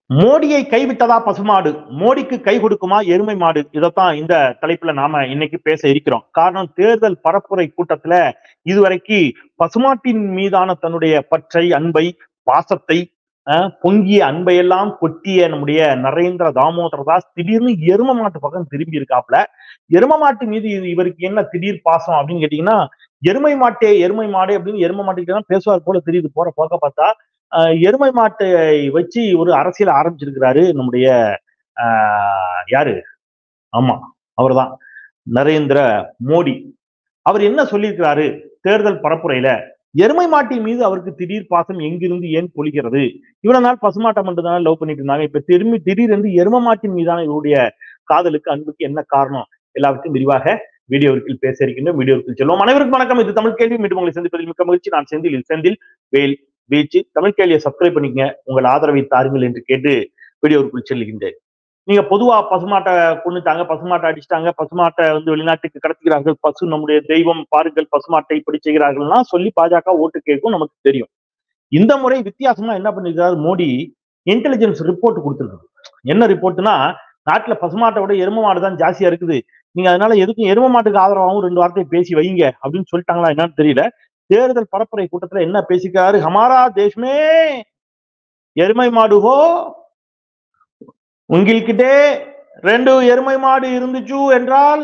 மோடியை கைவிட்டதா பசுமாடு, மோடிக்கு கை கொடுக்குமா எருமை மாடு? இதைத்தான் இந்த தலைப்புல நாம இன்னைக்கு பேச இருக்கிறோம். காரணம், தேர்தல் பரப்புரை கூட்டத்துல இதுவரைக்கும் பசுமாட்டின் மீதான தன்னுடைய பற்றை, அன்பை, பாசத்தை, பொங்கிய அன்பையெல்லாம் கொட்டிய நம்முடைய நரேந்திர தாமோதர தாஸ் திடீர்னு எரும மாட்டு பக்கம் திரும்பி இருக்காப்ல. எரும மாட்டு மீது இவருக்கு என்ன திடீர் பாசம் அப்படின்னு கேட்டீங்கன்னா, எருமை மாட்டே எருமை மாடு அப்படின்னு எரும மாட்டுக்கிட்ட தான் பேசுவார் போல தெரியுது போற போக்க பார்த்தா. எருமை மாட்டை வச்சு ஒரு அரசியல் ஆரம்பிச்சிருக்கிறாரு நம்முடைய யாரு, ஆமா அவர்தான் நரேந்திர மோடி. அவர் என்ன சொல்லியிருக்கிறாரு தேர்தல் பரப்புரையில? எருமை மாட்டின் மீது அவருக்கு திடீர் பாசம் எங்கிருந்து ஏன் பொழிகிறது? இவ்வளவு நாள் பசுமாட்டை மட்டும் தான் லவ் பண்ணிட்டு இருந்தாங்க. இப்ப திடீரென்று எரும மாட்டின் மீதான இவருடைய காதலுக்கு, அன்புக்கு என்ன காரணம்? எல்லாவற்றையும் விரிவாக வீடியோவில் பேச இருக்கின்றோம். வீடியோவில் செல்வோம். அனைவருக்கும் வணக்கம். இது தமிழ் கேள்வி. மீண்டும் உங்களை சந்திப்பதில் மிக்க மகிழ்ச்சி. நான் செந்தில் வேல் வீச்சு. தமிழ் கேள்வியை சப்ஸ்கிரைப் பண்ணிக்கங்க, உங்கள் ஆதரவை தாருங்கள் என்று கேட்டு வீடியோவுக்குள் செல்கின்றேன். நீங்க பொதுவா பசுமாட்டை கொண்டுட்டாங்க, பசுமாட்டை அடிச்சிட்டாங்க, பசுமாட்டை வெளிநாட்டுக்கு கடத்துகிறார்கள், பசு நம்முடைய தெய்வம், பாருங்கள் பசுமாட்டை இப்படி செய்கிறார்கள்னா சொல்லி பாஜக ஓட்டு கேட்கும், நமக்கு தெரியும். இந்த முறை வித்தியாசமா என்ன பண்ணிருக்காரு மோடி? இன்டெலிஜென்ஸ் ரிப்போர்ட் கொடுத்துருக்காரு. என்ன ரிப்போர்ட்னா, நாட்டுல பசுமாட்டை விட எரும மாடு தான் ஜாஸ்தியா இருக்குது, நீங்க அதனால எதுக்கும் எரும மாட்டுக்கு ஆதரவாகவும் 2 வார்த்தையை பேசி வைங்க அப்படின்னு சொல்லிட்டாங்களா என்னன்னு தெரியல. தேர்தல் பரப்புரை கூட்டத்துல என்ன பேசிக்கிறாரு? ஹமாரா தேஷ்மே எருமை மாடு ஹோ, உங்கள்கிட்டே 2 எருமை மாடு இருந்துச்சு என்றால்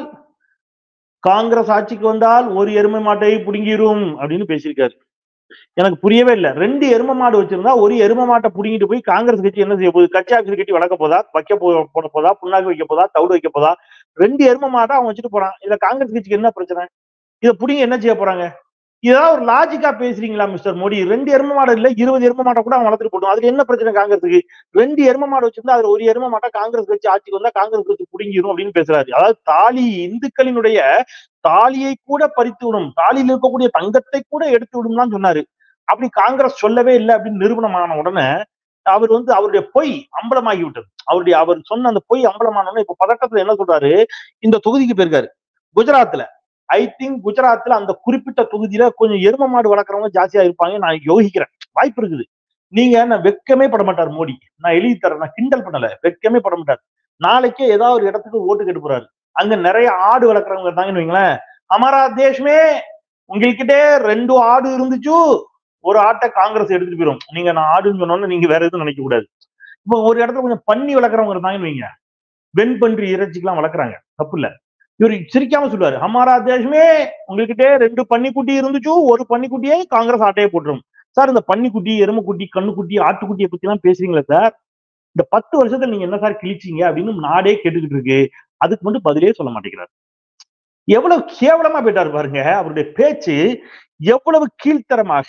காங்கிரஸ் ஆட்சிக்கு வந்தால் 1 எருமை மாட்டை புடுங்கிரும் அப்படின்னு பேசியிருக்காரு. எனக்கு புரியவே இல்லை. 2 எரும மாடு வச்சிருந்தா 1 எரும மாட்டை புடுங்கிட்டு போய் காங்கிரஸ் கட்சி என்ன செய்ய போகுது? கட்சி ஆட்சி கட்டி வளர்க்க போதா? போட போதா? புண்ணாக்கு வைக்க போதா? தவிடு வைக்க போதா? 2 எரும மாட்டை அவன் வச்சுட்டு போறான். இதுல காங்கிரஸ் கட்சிக்கு என்ன பிரச்சனை? இதை புடிங்க என்ன செய்ய போறாங்க? இதெல்லாம் ஒரு லாஜிக்கா பேசுறீங்களா மிஸ்டர் மோடி? 2 எரும மாடு இல்ல, 20 எரும மாட்டை கூட அவன் வளர்த்துட்டு போட்டோம். அதுல என்ன பிரச்சனை காங்கிரஸுக்கு? 2 எரும மாடு வச்சிருந்தா அதுல 1 எரும மாட்டை காங்கிரஸ் கட்சி ஆட்சிக்கு வந்தா காங்கிரஸ் கட்சி புடுங்கிரும் அப்படின்னு பேசுறாரு. அதாவது தாலி, இந்துக்களினுடைய தாலியை கூட பறித்து விடும், தாலியில் இருக்கக்கூடிய தங்கத்தை கூட எடுத்து விடும் தான் சொன்னாரு. அப்படி காங்கிரஸ் சொல்லவே இல்லை அப்படின்னு நிரூபணமான உடனே அவர் அவருடைய பொய் அம்பலமாகி விட்டது. அவர் சொன்ன அந்த பொய் அம்பலமான உடனே இப்ப பதட்டத்துல என்ன சொல்றாரு? இந்த தொகுதிக்கு போயிருக்காரு, குஜராத்ல. ஐ திங்க் குஜராத்ல அந்த குறிப்பிட்ட தொகுதியில கொஞ்சம் எரும மாடு வளர்க்குறவங்க ஜாஸ்தியா இருப்பாங்க நான் யோகிக்கிறேன். வாய்ப்பு இருக்குது. நீங்க நான் வெட்கமே பட மாட்டார் மோடி. நான் எழுதி தரேன், நான் கிண்டல் பண்ணல, வெட்கமே பட மாட்டார். நாளைக்கே ஏதாவது ஒரு இடத்துக்கு ஓட்டு கேட்டு போறாரு, அங்க நிறைய ஆடு வளர்க்குறவங்க இருந்தாங்கன்னு வைங்களேன், அமரா தேஷ்மே உங்ககிட்டே 2 ஆடு இருந்துச்சு, 1 ஆட்டை காங்கிரஸ் எடுத்துட்டு போயிடும். நீங்க நான் ஆடுன்னு சொன்னோன்னு நீங்க வேற எதுவும் நினைக்க கூடாது. இப்போ ஒரு இடத்துல கொஞ்சம் பன்னி வளர்க்குறவங்க இருந்தாங்கன்னு வைங்க, வெண்பன்றி இறைச்சிக்கெல்லாம் வளர்க்குறாங்க, தப்பு இல்ல. இவர் சிரிக்காம சொல்லுவாரு, ஹமாரா தேஷ்மே உங்ககிட்ட 2 பன்னிக்குட்டி இருந்துச்சு, 1 பன்னிக்குட்டியே காங்கிரஸ் ஆட்டையே போட்டுரும். சார், இந்த பன்னிக்குட்டி, எருமைக்குட்டி, கண்ணுக்குட்டி, ஆட்டுக்குட்டியை பத்தி எல்லாம் பேசுறீங்களா சார்? இந்த 10 வருஷத்துல நீங்க என்ன சார் கிழிச்சீங்க அப்படின்னு நாடே கேட்டுக்கிட்டு இருக்கு. அதுக்கு மட்டும் பதிலே சொல்ல மாட்டேங்கிறார். எவ்வளவு கேவலமா போயிட்டாரு பாருங்க. அவருடைய பேச்சு எவ்வளவு கீழ்த்தரமாக.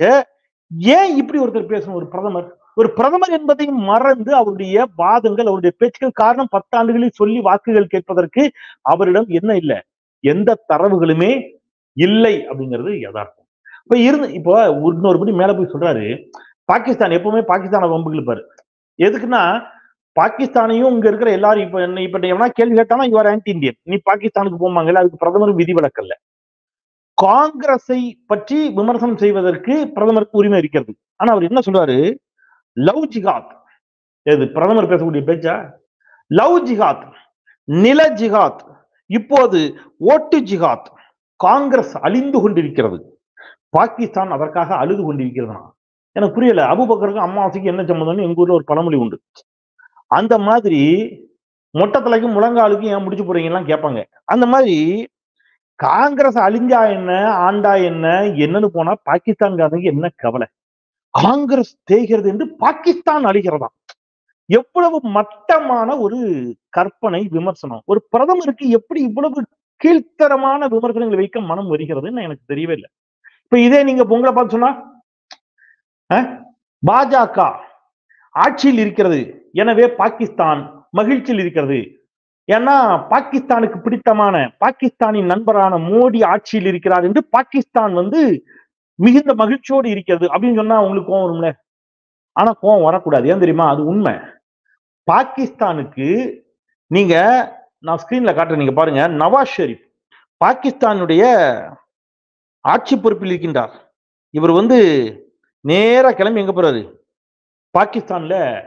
ஏன் இப்படி ஒருத்தர் பேசணும்? ஒரு பிரதமர் என்பதையும் மறந்து அவருடைய வாதங்கள், அவருடைய பேச்சுக்கள். காரணம், 10 ஆண்டுகளில் சொல்லி வாக்குகள் கேட்பதற்கு அவரிடம் என்ன இல்லை? எந்த தரவுகளுமே இல்லை அப்படிங்கிறது யதார்த்தம். இப்போ இன்னொருபடி மேல போய் சொல்றாரு, பாகிஸ்தான் எப்பவுமே பாகிஸ்தான வம்புகள் இருப்பாரு. எதுக்குன்னா, பாகிஸ்தானையும் இங்க இருக்கிற எல்லாரும் இப்ப எவனா கேள்வி கேட்டானா இவர் ஆன்டி இந்தியன், நீ பாகிஸ்தானுக்கு போமாங்கல்ல, அதுக்கு பிரதமர் விதிவிலக்கல்ல. காங்கிரஸை பற்றி விமர்சனம் செய்வதற்கு பிரதமருக்கு உரிமை இருக்கிறது. ஆனா அவர் என்ன சொல்றாரு? Love jihad. எது பிரதமர் பேசக்கூடிய பேச்சா? லவ் ஜிகாத், நில ஜிகாத், இப்போது ஓட்டு ஜிகாத். காங்கிரஸ் அழிந்து கொண்டிருக்கிறது, பாகிஸ்தான் அதற்காக அழுது கொண்டிருக்கிறது. எனக்கு புரியல. அபுபக்கருக்கு அம்மாவாசைக்கு என்ன சம்பந்தம்னு எங்க ஊர்ல ஒரு பழமொழி உண்டு. அந்த மாதிரி மொட்டை தலைக்கும் முழங்காலுக்கும் ஏன் முடிச்சு போறீங்கலாம் கேட்பாங்க. அந்த மாதிரி காங்கிரஸ் அழிஞ்சா என்ன, ஆண்டா என்ன, என்னன்னு போனா பாகிஸ்தான்காரனுக்கு என்ன கவலை? காங்கிரஸ் தேய்கிறது என்று பாகிஸ்தான் அழிகிறதா? எவ்வளவு மட்டமான ஒரு கற்பனை விமர்சனம்! ஒரு பிரதமருக்கு எப்படி இவ்வளவு கீழ்த்தரமான விமர்சனங்களை வைக்க மனம் வருகிறதுன்னு எனக்கு தெரியவே இல்லை. இப்ப இதே நீங்க பொங்கலை பார்த்து சொன்னா, பாஜக ஆட்சியில் இருக்கிறது, எனவே பாகிஸ்தான் மகிழ்ச்சியில் இருக்கிறது. ஏன்னா பாகிஸ்தானுக்கு பிடித்தமான, பாகிஸ்தானின் நண்பரான மோடி ஆட்சியில் இருக்கிறார் என்று பாகிஸ்தான் மிகுந்த மகிழ்ச்சியோடு இருக்கிறது அப்படின்னு சொன்னா உங்களுக்கு கோவம் வரும்ல? ஆனா கோவம் வரக்கூடாது. ஏன் தெரியுமா? அது உண்மை. பாகிஸ்தானுக்கு நீங்க, நான் ஸ்கிரீன்ல காட்டுறேன், நீங்க பாருங்க. நவாஸ் ஷெரீப் பாகிஸ்தானுடைய ஆட்சி பொறுப்பில் இருக்கின்றார். இவர் நேரா கிளம்பி எங்க போறாரு? பாகிஸ்தான்ல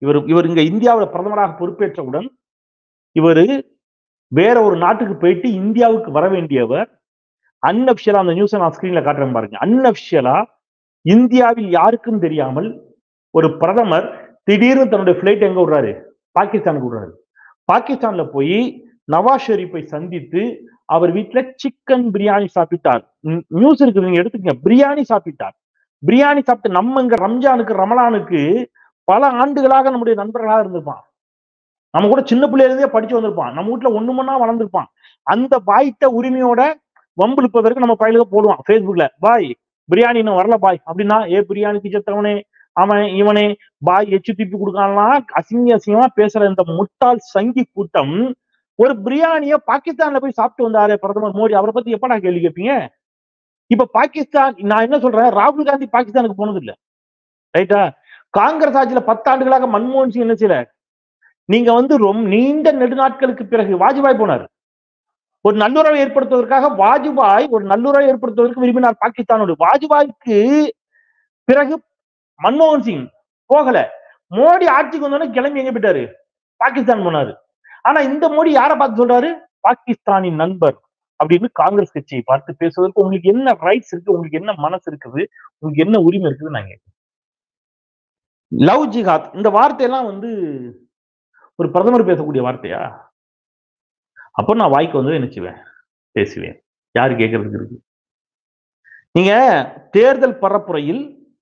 இவர் இங்க இந்தியாவில் பிரதமராக பொறுப்பேற்றவுடன் இவரு வேற ஒரு நாட்டுக்கு போயிட்டு இந்தியாவுக்கு வர வேண்டியவர் அன்அபிஷியலா, அந்த நியூஸை நான் ஸ்கிரீன்ல காட்டுறேன் பாருங்க. அன்அபிஷியலா இந்தியாவில் யாருக்கும் தெரியாமல் ஒரு பிரதமர் திடீர்னு தன்னுடைய பிளைட் எங்க விடுறாரு? பாகிஸ்தானுக்கு விடுறாரு. பாகிஸ்தான்ல போய் நவாஸ் ஷெரீப்பை சந்தித்து அவர் வீட்டுல சிக்கன் பிரியாணி சாப்பிட்டார். நியூஸ் இருக்குது, நீங்க எடுத்துக்கங்க. பிரியாணி சாப்பிட்டார். பிரியாணி சாப்பிட்டு நம்ம இங்க ரம்ஜானுக்கு ரமலானுக்கு பல ஆண்டுகளாக நம்முடைய நண்பர்களாக இருந்திருப்பான். நம்ம கூட சின்ன பிள்ளையில இருந்தே படிச்சு வந்திருப்பான். நம்ம வீட்டுல ஒண்ணு மண்ணா வளர்ந்துருப்பான். அந்த பாய்ட்ட உரிமையோட வம்பிழுப்பதற்கு நம்ம பயிலுக்கு போடுவான் ஃபேஸ்புக்ல, பாய் பிரியாணி இன்னும் வரல பாய் அப்படின்னா, பிரியாணிக்கு செத்தவனே அவன் இவனே பாய் எச்சு திப்பி கொடுக்கான்லாம் அசிங்கமா பேசுற இந்த முட்டாள் சங்கி கூட்டம் ஒரு பிரியாணிய பாகிஸ்தான்ல போய் சாப்பிட்டு வந்தாரு பிரதமர் மோடி. அவரை பத்தி எப்ப நான் கேள்வி கேட்பீங்க? இப்ப பாகிஸ்தான், நான் என்ன சொல்றேன், ராகுல் காந்தி பாகிஸ்தானுக்கு போனது இல்ல, ரைட்டா? காங்கிரஸ் ஆட்சியில 10 ஆண்டுகளாக மன்மோகன் சிங் என்ன செய்யல. நீங்க ரொம்ப நீண்ட நெடுநாட்களுக்கு பிறகு வாஜ்பாய் போனார். ஒரு நல்லுறவை ஏற்படுத்துவதற்காக வாஜ்பாய் ஒரு நல்லுறவை ஏற்படுத்துவதற்கு விரும்பினார் பாகிஸ்தானோடு. வாஜ்பாய்க்கு பிறகு மன்மோகன் சிங் போகல. மோடி ஆட்சிக்கு வந்தோடனே கிளம்பி எங்க போயிட்டாரு? பாகிஸ்தான் போனாரு. ஆனா இந்த மோடி யாரை பார்த்து சொல்றாரு? பாகிஸ்தானின் நண்பர் அப்படின்னு காங்கிரஸ் கட்சியை பார்த்து பேசுவதற்கு உங்களுக்கு என்ன ரைட்ஸ் இருக்கு? உங்களுக்கு என்ன மனசு இருக்குது? உங்களுக்கு என்ன உரிமை இருக்குது? நாங்க லவ் ஜிஹாத் இந்த வார்த்தையெல்லாம் ஒரு பிரதமர் பேசக்கூடிய வார்த்தையா? அப்ப நான் வாய்க்கு வந்து என்ன செய்வேன்? பேசுவேன். யாரு கேட்கறதுக்கு இருக்கு? நீங்க தேர்தல் பரப்புரையில்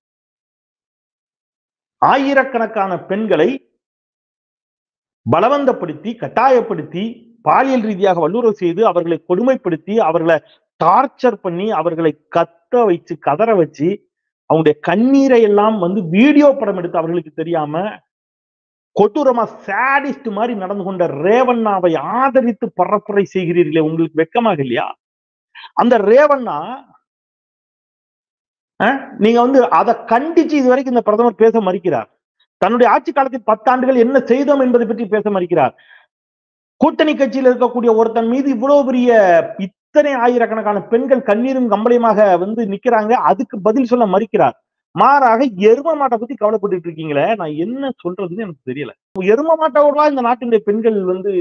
ஆயிரக்கணக்கான பெண்களை பலவந்தப்படுத்தி, கட்டாயப்படுத்தி, பாலியல் ரீதியாக வல்லுறவு செய்து, அவர்களை கொடுமைப்படுத்தி, அவர்களை டார்ச்சர் பண்ணி, அவர்களை கத்த வச்சு, கதற வச்சு, அவங்களுடைய கண்ணீரை எல்லாம் வீடியோ படம் எடுத்து அவர்களுக்கு தெரியாம கொடூரமா சாடிஸ்ட் மாதிரி நடந்து கொண்ட ரேவண்ணாவை ஆதரித்து பரப்புரை செய்கிறீர்களே, உங்களுக்கு வெக்கமாக இல்லையா? அந்த ரேவண்ணா நீங்க அதை கண்டிச்சு இதுவரைக்கும் இந்த பிரதமர் பேச மறுக்கிறார். தன்னுடைய ஆட்சி காலத்தில் 10 ஆண்டுகள் என்ன செய்தோம் என்பதை பற்றி பேச மறுக்கிறார். கூட்டணி கட்சியில் இருக்கக்கூடிய ஒருத்தன் மீது இவ்வளவு பெரிய இத்தனை ஆயிரக்கணக்கான பெண்கள் கண்ணீரும் கம்பளையுமாக நிக்கிறாங்க, அதுக்கு பதில் சொல்ல மறுக்கிறார். மாறாக எரும மாட்டை பத்தி கவலைப்பட்டு இருக்கீங்களே, நான் என்ன சொல்றதுன்னு எனக்கு தெரியல. எரும மாட்டோட இந்த நாட்டினுடைய பெண்கள்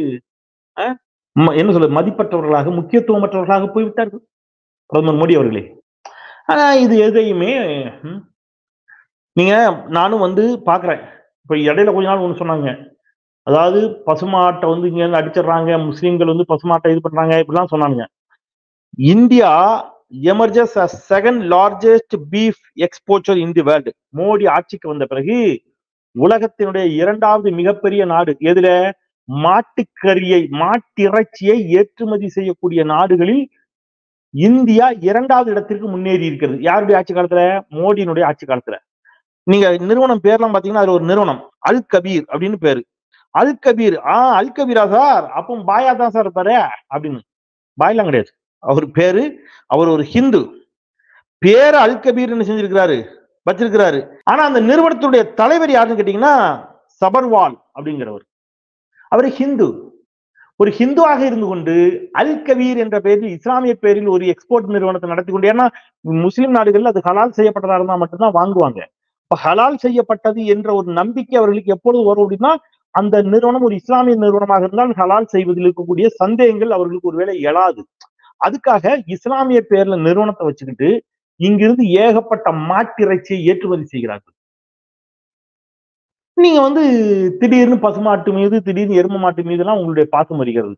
என்ன சொல்ல மதிப்பற்றவர்களாக, முக்கியத்துவமற்றவர்களாக போய்விட்டார்கள் பிரதமர் மோடி அவர்களே. ஆனா இது எதையுமே நீங்க நானும் பாக்குறேன். இப்ப இடையில கொஞ்ச நாள் ஒண்ணு சொன்னாங்க, அதாவது பசுமாட்டை இங்க இருந்து அடிச்சிடறாங்க, முஸ்லீம்கள் பசுமாட்டை இது பண்றாங்க, இப்படிலாம் சொன்னாங்க. India emerges as second largest beef exporter in the world. Modi ஆட்சிக்கு வந்த பிறகு உலகத்தினுடைய 2வது மிகப்பெரிய நாடு எதுல? மாட்டுக்கறியை, மாட்டிறைச்சியை ஏற்றுமதி செய்யக்கூடிய நாடுகளில் இந்தியா 2வது இடத்திற்கு முன்னேறி இருக்கிறது. யாருடைய ஆட்சி காலத்துல? மோடியினுடைய ஆட்சி காலத்துல. நீங்க நிறுவனம் பேர்லாம் பாத்தீங்கன்னா அது ஒரு நிறுவனம், அல் கபீர் அப்படின்னு பேரு. அல் கபீர், அல் கபீரா சார், அப்போ பாயா தான் சார் இருப்பாரு அப்படின்னு. பாயெல்லாம் கிடையாது, அவர் பேரு. அவர் ஒரு ஹிந்து, பேரு அல் கபீர் என்ன செஞ்சிருக்கிறாரு, வச்சிருக்கிறாரு. ஆனா அந்த நிறுவனத்துடைய தலைவர் யாருன்னு கேட்டீங்கன்னா சபர்வால் அப்படிங்கிறவர். அவர் ஹிந்து. ஒரு ஹிந்துவாக இருந்து கொண்டு அல் கபீர் என்ற பெயரில், இஸ்லாமிய பெயரில் ஒரு எக்ஸ்போர்ட் நிறுவனத்தை நடத்தி கொண்டு, ஏன்னா முஸ்லிம் நாடுகள்ல அது ஹலால் செய்யப்பட்டதா இருந்தா மட்டும்தான் வாங்குவாங்க. இப்ப ஹலால் செய்யப்பட்டது என்ற ஒரு நம்பிக்கை அவர்களுக்கு எப்பொழுது வரும் அப்படின்னா, அந்த நிறுவனம் ஒரு இஸ்லாமிய நிறுவனமாக இருந்தால் ஹலால் செய்வதில் இருக்கக்கூடிய சந்தேகங்கள் அவர்களுக்கு ஒருவேளை எழாது. அதுக்காக இஸ்லாமிய பேர்ல நிறுவனத்தை வச்சுக்கிட்டு இங்கிருந்து ஏகப்பட்ட மாட்டிறைச்சியை ஏற்றுமதி செய்கிறார்கள். நீங்க திடீர்னு பசுமாட்டு மீது, திடீர்னு எரும மாட்டு மீது எல்லாம் உங்களுடைய பாசம் வருகிறது.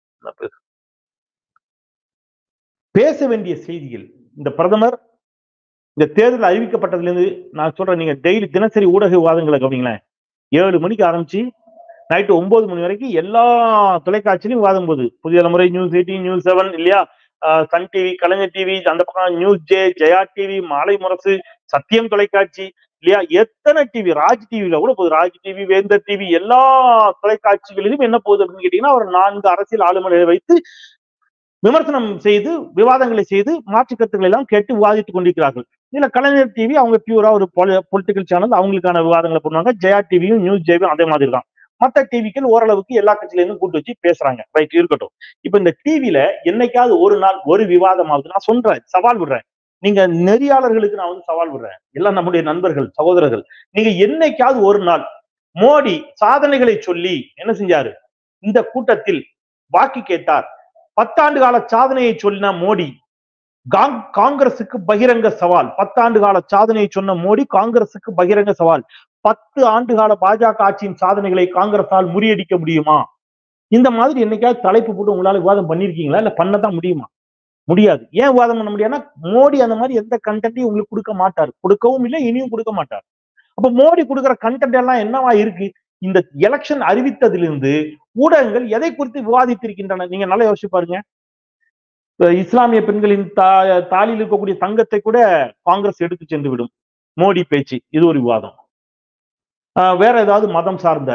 பேச வேண்டிய செய்திகள். இந்த பிரதமர் இந்த தேர்தல் அறிவிக்கப்பட்டதுல இருந்து நான் சொல்றேன், நீங்க டெய்லி தினசரி ஊடக விவாதங்களை கவனிங்களேன். 7 மணிக்கு ஆரம்பிச்சு நைட்டு 9 மணி வரைக்கும் எல்லா தொலைக்காட்சியிலும் விவாதம் போகுது. புதிய தலைமுறை, நியூஸ் 18, நியூஸ் 7 இல்லையா, சன் டிவி, கலைஞர் டிவி, அந்த பக்கம் நியூஸ் ஜே, ஜெயா டிவி, மாலை முரசு, சத்தியம் தொலைக்காட்சி இல்லையா, எத்தனை டிவி, ராஜ் டிவில கூட போகுது, ராஜ் டிவி, வேந்தர் டிவி, எல்லா தொலைக்காட்சிகளிலும் என்ன போகுது அப்படின்னு கேட்டீங்கன்னா, ஒரு 4 அரசியல் ஆளுமைகளை வைத்து விமர்சனம் செய்து, விவாதங்களை செய்து, மாற்று கருத்துக்களை எல்லாம் கேட்டு விவாதித்துக் கொண்டிருக்கிறார்கள். இதுல கலைஞர் டிவி அவங்க பியூரா ஒரு பொலிட்டிக்கல் சேனல், அவங்களுக்கான விவாதங்களை பண்ணுவாங்க. ஜெயா டிவியும் நியூஸ் ஜேவும் அதே மாதிரி தான். மற்ற டிவிக்கள் ஓரளவுக்கு எல்லா கட்சியில இருந்து கூட்டு வச்சு பேசுறாங்க, ரைட், இருக்கட்டும். இப்ப இந்த டிவில என்னைக்காவது ஒரு நாள் ஒரு விவாதமாவது, நான் சொல்றேன், சவால் விடுறேன், நீங்க நெறியாளர்களுக்கு நான் சவால் விடுறேன், எல்லாம் நம்முடைய நண்பர்கள், சகோதரர்கள், நீங்க என்னைக்காவது ஒரு நாள் மோடி சாதனைகளை சொல்லி என்ன செஞ்சாரு? இந்த கூட்டத்தில் வாக்கு கேட்டார். 10 ஆண்டு கால சாதனையை சொன்ன மோடி காங்கிரசுக்கு பகிரங்க சவால். 10 ஆண்டு கால சாதனையை சொன்ன மோடி காங்கிரசுக்கு பகிரங்க சவால். 10 ஆண்டு கால பாஜக ஆட்சியின் சாதனைகளை காங்கிரஸால் முறியடிக்க முடியுமா? இந்த மாதிரி என்னைக்காவது தலைப்பு போட்டு உங்களால விவாதம் பண்ணிருக்கீங்களா? இல்ல பண்ணதான் முடியுமா? முடியாது. ஏன் விவாதம் பண்ண முடியாதுன்னா மோடி அந்த மாதிரி எந்த கண்டென்ட்டையும் உங்களுக்கு கொடுக்க மாட்டார், கொடுக்கவும் இல்லை, இனியும் கொடுக்க மாட்டார். அப்ப மோடி கொடுக்கிற கண்டென்ட் எல்லாம் என்னவா இருக்கு? இந்த எலெக்ஷன் அறிவித்ததிலிருந்து ஊடகங்கள் எதை குறித்து விவாதித்திருக்கின்றன? நீங்க நல்லா யோசிச்சு பாருங்க. இஸ்லாமிய பெண்களின் தாலியில் இருக்கக்கூடிய தங்கத்தை கூட காங்கிரஸ் எடுத்து சென்று விடும். மோடி பேச்சு இது ஒரு விவாதம். வேற ஏதாவது மதம் சார்ந்த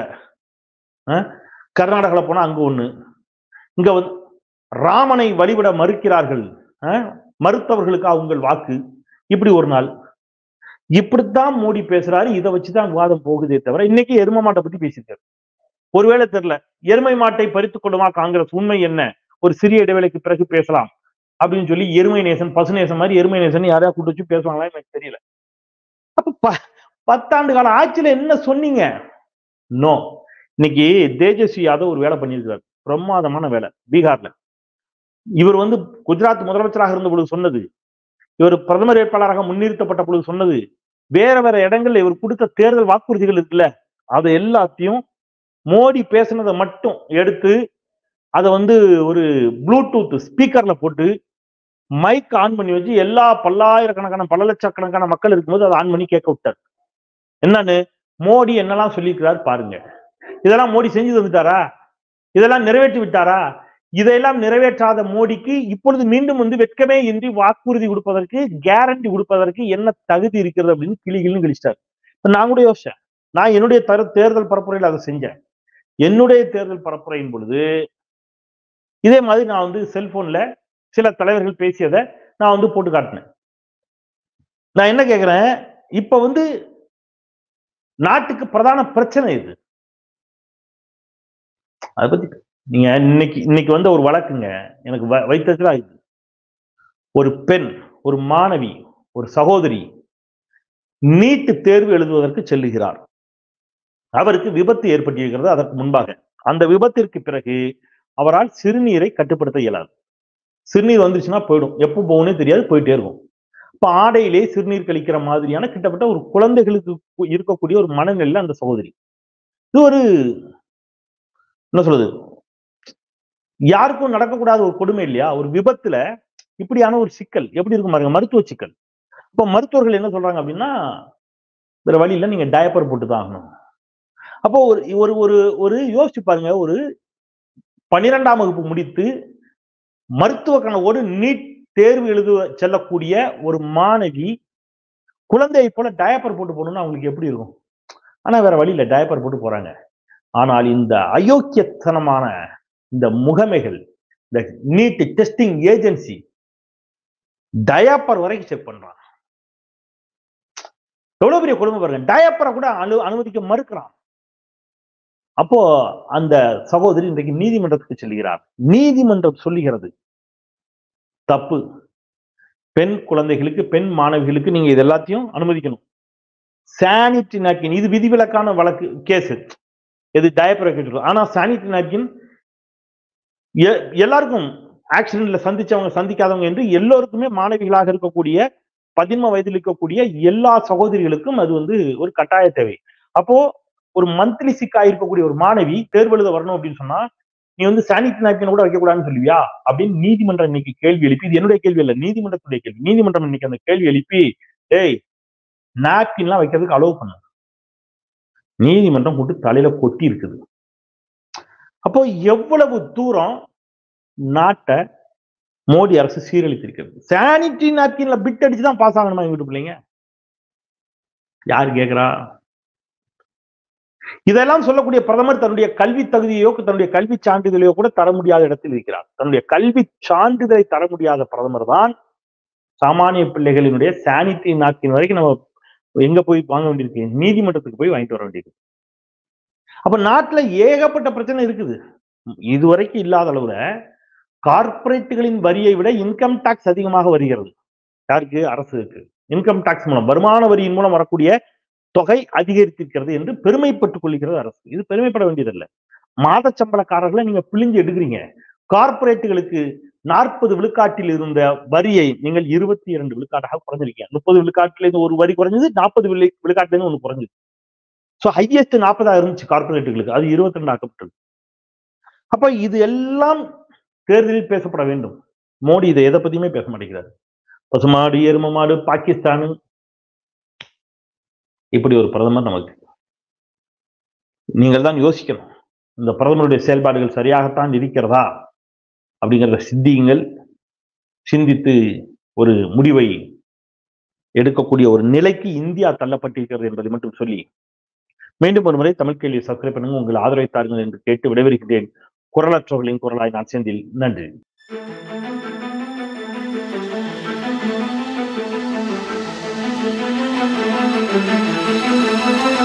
கர்நாடகால போனா அங்க ஒண்ணு, இங்க வந்து ராமனை வழிபட மறுக்கிறார்கள், மறுத்தவர்களுக்கு உங்கள் வாக்கு, இப்படி ஒரு நாள். இப்படித்தான் மோடி பேசுறாரு. இதை வச்சுதான் விவாதம் போகுதே தவிர இன்னைக்கு எருமை மாட்டை பத்தி பேசியிருக்காரு. ஒருவேளை தெரியல, எருமை மாட்டை பறித்துக் கொள்ளுமா காங்கிரஸ், உண்மை என்ன, ஒரு சிறிய இடைவேளைக்கு பிறகு பேசலாம் அப்படின்னு சொல்லி எருமை நேசன் பசு நேசன் மாதிரி எருமை நேசன் யாரையா கூட்டு வச்சு பேசுவாங்களா எனக்கு தெரியல. அப்ப 10 ஆண்டு கால ஆட்சியில என்ன சொன்னீங்க? நோ. இன்னைக்கு தேஜஸ்வி யாதவ் ஒரு வேலை பண்ணியிருக்கிறார், பிரமாதமான வேலை. பீகார்ல இவர் வந்து குஜராத் முதலமைச்சராக இருந்த பொழுது சொன்னது, இவர் பிரதமர் வேட்பாளராக முன்னிறுத்தப்பட்ட பொழுது சொன்னது, வேற வேற இடங்கள்ல இவர் கொடுத்த தேர்தல் வாக்குறுதிகள் இருக்குல்ல, அதை எல்லாத்தையும் மோடி பேசுனதை மட்டும் எடுத்து அதை வந்து ஒரு ப்ளூடூத் ஸ்பீக்கர்ல போட்டு மைக் ஆன் பண்ணி வச்சு எல்லா பல்லாயிரக்கணக்கான பல லட்சக்கணக்கான மக்கள் இருக்கும்போது அதை ஆன் பண்ணி கேட்க விட்டார். என்னன்னு மோடி என்னெல்லாம் சொல்லியிருக்கிறார் பாருங்க. இதெல்லாம் மோடி செஞ்சு தந்துட்டாரா? இதெல்லாம் நிறைவேற்றி விட்டாரா? இதையெல்லாம் நிறைவேற்றாத மோடிக்கு இப்பொழுது மீண்டும் வந்து வெட்கமே இன்றி வாக்குறுதி கொடுப்பதற்கு, கேரண்டி கொடுப்பதற்கு என்ன தகுதி இருக்கிறது அப்படின்னு கிளிகிள்னு கிழிச்சிட்டார். நான் கூட யோசிச்சேன், நான் என்னுடைய தேர்தல் பரப்புரையில் அதை செஞ்சேன். என்னுடைய தேர்தல் பரப்புரையின் பொழுது இதே மாதிரி நான் வந்து செல்போன்ல சில தலைவர்கள் பேசியதை நான் வந்து போட்டு காட்டினேன். நான் என்ன கேட்கிறேன், இப்ப வந்து நாட்டுக்கு பிரதான பிரச்சனை இது. அதை பத்தி நீங்க இன்னைக்கு வந்து ஒரு வழக்குங்க எனக்கு வைத்ததுல இது. ஒரு பெண், ஒரு மாணவி, ஒரு சகோதரி நீட் தேர்வு எழுதுவதற்கு செல்லுகிறார். அவருக்கு விபத்து ஏற்பட்டிருக்கிறது. அதற்கு முன்பாக அந்த விபத்திற்கு பிறகு அவரால் சிறுநீரை கட்டுப்படுத்த இயலாது. சிறுநீர் வந்துருச்சுன்னா போயிடும், எப்போ போகும்னே தெரியாது, போயிட்டே இருக்கும். இப்ப ஆடையிலே சிறுநீர் கழிக்கிற மாதிரியான கிட்டத்தட்ட ஒரு குழந்தைகளுக்கு இருக்கக்கூடிய ஒரு மனநிலையில அந்த சகோதரி. இது ஒரு என்ன சொல்றது, யாருக்கும் நடக்கக்கூடாத ஒரு கொடுமை இல்லையா? ஒரு விபத்துல இப்படியான ஒரு சிக்கல் எப்படி இருக்கும் பாருங்க, மருத்துவ சிக்கல். இப்ப மருத்துவர்கள் என்ன சொல்றாங்க அப்படின்னா, வேற வழி இல்லை, நீங்க டயப்பர் போட்டுதான் ஆகணும். அப்போ ஒரு ஒரு ஒரு யோசிச்சு பாருங்க, ஒரு 12ஆம் வகுப்பு முடித்து மருத்துவ கனவோடு நீட் தேர்வு எழுத செல்லக்கூடிய ஒரு மாணவி குழந்தையை போல டயப்பர் போட்டு போகணும்னு அவங்களுக்கு எப்படி இருக்கும்? ஆனா வேற வழி இல்லை, டயப்பர் போட்டு போறாங்க. ஆனால் இந்த அயோக்கியத்தனமான இந்த முகமைகள், இந்த நீட் டெஸ்டிங் ஏஜென்சி டயப்பர் வரைக்கும் செக் பண்றான். எவ்வளவு பெரிய கொடுமை பாருங்க, டயப்பரை கூட அனுமதிக்க மறுக்கிறான். அப்போ அந்த சகோதரி இன்றைக்கு நீதிமன்றத்துக்கு செல்கிறார். நீதிமன்றம் சொல்லுகிறது தப்பு, பெண் குழந்தைகளுக்கு, பெண் மாணவிகளுக்கு நீங்க இது எல்லாத்தையும் அனுமதிக்கணும். சானிட்டரி நாப்கின், இது விதிவிலக்கான வழக்கு கேஸ், இது டயப்பர் வைக்க. ஆனா சானிட்டரி நாப்கின் எல்லாருக்கும், ஆக்சிடென்ட்ல சந்திச்சவங்க சந்திக்காதவங்க என்று எல்லோருக்குமே, மாணவிகளாக இருக்கக்கூடிய 13 வயதில் இருக்கக்கூடிய எல்லா சகோதரிகளுக்கும் அது வந்து ஒரு கட்டாய தேவை. அப்போ ஒரு மந்த்லி சிக்கா இருக்கக்கூடிய ஒரு மாணவி தேர்வு எழுத வரணும் அப்படின்னு சொன்னா, நீ வந்து சானிட்டரி நாப்கின் கூட வைக்கக்கூடாதுன்னு சொல்லுவியா அப்படின்னு நீதிமன்றம் இன்னைக்கு கேள்வி எழுப்பி, இது என்னுடைய கேள்வி இல்ல, நீதிமன்றத்துடைய கேள்வி. நீதிமன்றம் இன்னைக்கு அந்த கேள்வி எழுப்பி, டேய் நாப்கின்லாம் வைக்கிறதுக்கு அலோவ் பண்ண, நீதிமன்றம் போட்டு தலையில கொட்டி இருக்குது. அப்போ எவ்வளவு தூரம் நாட்டை மோடி அரசு சீரழித்திருக்கிறது. சானிட்டரி நாப்கின்ல பிட் அடிச்சுதான் பாஸ் ஆகணுமா எங்க வீட்டு பிள்ளைங்க? யாரு கேட்கிறா? இதெல்லாம் சொல்லக்கூடிய பிரதமர் தன்னுடைய கல்வி தகுதியோ தன்னுடைய கல்வி சான்றிதழையோ கூட தர முடியாத இடத்தில் இருக்கிறார். தன்னுடைய கல்வி சான்றிதழை தர முடியாத பிரதமர் தான் சாமானிய பிள்ளைகளினுடைய சானிட்டரி நாப்கின் வரைக்கும் நம்ம எங்க போய் வாங்க வேண்டியிருக்கு? நீதிமன்றத்துக்கு போய் வாங்கிட்டு வர வேண்டியது. அப்ப நாட்டுல ஏகப்பட்ட பிரச்சனை இருக்குது. இதுவரைக்கும் இல்லாத அளவுல கார்பரேட்டுகளின் வரியை விட இன்கம் டாக்ஸ் அதிகமாக வருகிறது. யாருக்கு? அரசுக்கு. இன்கம் டாக்ஸ் மூலம், வருமான வரியின் மூலம் வரக்கூடிய தொகை அதிகரித்திருக்கிறது என்று பெருமைப்பட்டுக் கொள்கிறது அரசு. இது பெருமைப்பட வேண்டியதில்லை. மாத சம்பளக்காரர்களை நீங்க பிழிஞ்சு எடுக்கிறீங்க. கார்பரேட்டுகளுக்கு 40 விழுக்காட்டில் இருந்த வரியை நீங்கள் 22 விழுக்காட்டாக குறைஞ்சிருக்கீங்க. 30 விழுக்காட்டுல இருந்து ஒரு வரி குறைஞ்சது, 40 விழுக்காட்டுல இருந்து ஒன்று குறைஞ்சது. சோ ஹையஸ்ட் 40 இருந்துச்சு கார்பரேட்டுகளுக்கு, அது 22 ஆக்கப்பட்டது. அப்ப இது எல்லாம் தேர்தலில் பேசப்பட வேண்டும். மோடி இதை எதை பத்தியுமே பேச மாட்டேங்கிறார். பசுமாடு, எரும மாடு, பாகிஸ்தானு, இப்படி ஒரு பிரதமர் நமக்கு. நீங்கள் தான் யோசிக்கணும், இந்த பிரதமருடைய செயல்பாடுகள் சரியாகத்தான் இருக்கிறதா அப்படிங்கிறத சிந்தியுங்கள். சிந்தித்து ஒரு முடிவை எடுக்கக்கூடிய ஒரு நிலைக்கு இந்தியா தள்ளப்பட்டிருக்கிறது என்பதை மட்டும் சொல்லி, மீண்டும் ஒரு முறை தமிழ் கேள்வி சப்ஸ்கிரைப் பண்ணுங்க, உங்கள் ஆதரவை தாருங்கள் என்று கேட்டு விடைபெறுகிறேன். குரலற்றவர்களின் குரலாய் நான் செந்தில். நன்றி. Thank you.